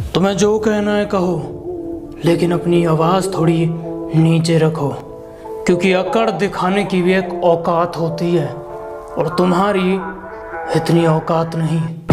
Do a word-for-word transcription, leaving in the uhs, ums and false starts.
तुम्हें जो कहना है कहो, लेकिन अपनी आवाज़ थोड़ी नीचे रखो, क्योंकि अकड़ दिखाने की भी एक औकात होती है और तुम्हारी इतनी औकात नहीं।